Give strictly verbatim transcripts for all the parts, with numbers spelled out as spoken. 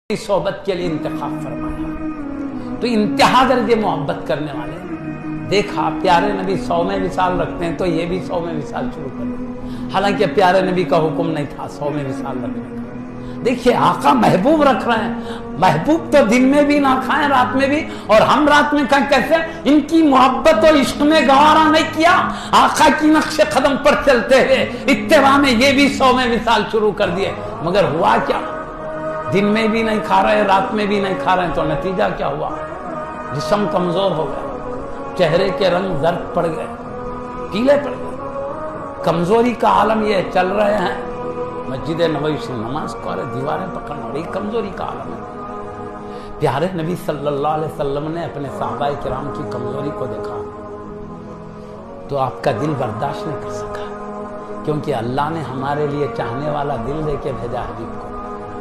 सोबत के लिए इंतखाब फरमाया। तो इंतहा दर्जे मोहब्बत करने वाले देखा प्यारे नबी सौ में विसाल रखते हैं तो ये भी सौ में विसाल शुरू कर दे। हालांकि प्यारे नबी का हुक्म नहीं था सौ में विसाल रखने का। देखिए आका महबूब रख रहे हैं, महबूब तो दिन में भी ना खाएं रात में भी, और हम रात में खाएं कैसे? इनकी मोहब्बत और इश्क में गवारा नहीं किया, आका की नक्शे कदम पर चलते हुए इत्तेबा में ये भी सौ में विसाल शुरू कर दिए। मगर हुआ क्या? दिन में भी नहीं खा रहे, रात में भी नहीं खा रहे, तो नतीजा क्या हुआ? जिस्म कमजोर हो गया, चेहरे के रंग जर्द पड़ गए, पीले पड़ गए। कमजोरी का आलम ये चल रहे हैं मस्जिद नबवी से नमाज को अरे दीवारें पकड़ना, बड़ी कमजोरी का आलम है। प्यारे नबी सल्लल्लाहु अलैहि वसल्लम ने अपने सहाबाए किराम की कमजोरी को देखा तो आपका दिल बर्दाश्त नहीं कर सका, क्योंकि अल्लाह ने हमारे लिए चाहने वाला दिल देके भेजा हबीब को।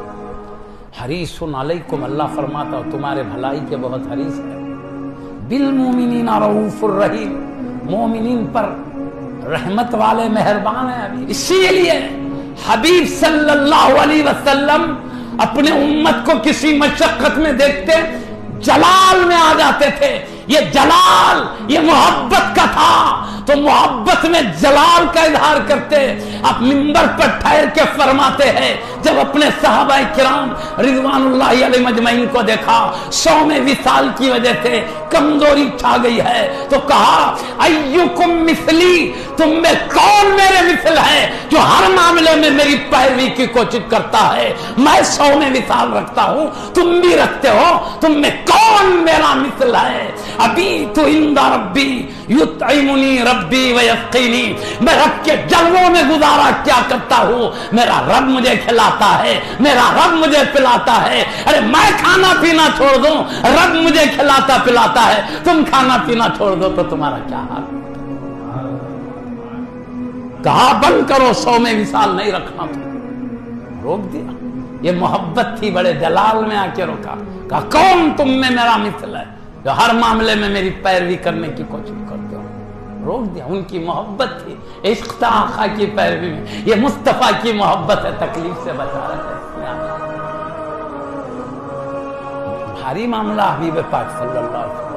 हरीसुन अलैकुम, अल्लाह फरमाता हो तुम्हारे भलाई के बहुत हरीस है। बिल मोमिनीना रऊफुर रहीम, मोमिनीन पर रहमत वाले मेहरबान है हबीब। इसीलिए हबीब सल्लल्लाहु अलैहि वसल्लम अपने उम्मत को किसी मशक्कत में देखते जलाल में आ जाते थे। ये जलाल ये मोहब्बत का था, तो मोहब्बत में जलाल का इजहार करते आप मिंबर पर ठहर के फरमाते हैं जब अपने सहाबाए किराम रिजवानुल्लाहि अलैहिम अजमईन को देखा सौ में विसाल की वजह से कमजोरी छा गई है, तो कहा अय्युकुम मिसली, तुम में कौन मेरे मिसल है जो हर मामले में मेरी पैरवी की कोशिश करता है? मैं सौ में विसाल रखता हूं, तुम भी रखते हो, तुम में कौन मेरा मिसल है? अभी तो इंदा रब्बी युतइमुनी रब्बी व यस्कीनी, मैं रब के जलवों में गुजारा क्या करता हूं, मेरा रब मुझे खिलाता है, मेरा रब मुझे पिलाता है। अरे मैं खाना पीना छोड़ दूं, रब मुझे खिलाता पिलाता है, तुम खाना पीना छोड़ दो तो तुम्हारा क्या हाल? कहा बंद करो, सौ में विसाल नहीं रखना, तुम रोक दिया। ये मोहब्बत थी, बड़े जलाल में आके रोका। कहा कौन तुम में मेरा मिसल है जो हर मामले में मेरी पैरवी करने की कोशिश करते हो? रोक दिया। उनकी मोहब्बत थी, इश्क था आका की पैरवी में। ये मुस्तफा की मोहब्बत है, तकलीफ से बचा रहे हैं। भारी मामला हबीब पाक सल्लल्लाहु अलैहि वसल्लम